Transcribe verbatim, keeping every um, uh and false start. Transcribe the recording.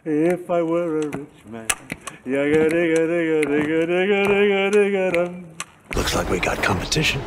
if I were a rich man. Yaga digga digga digga digga digga digga dum. Looks like we got competition.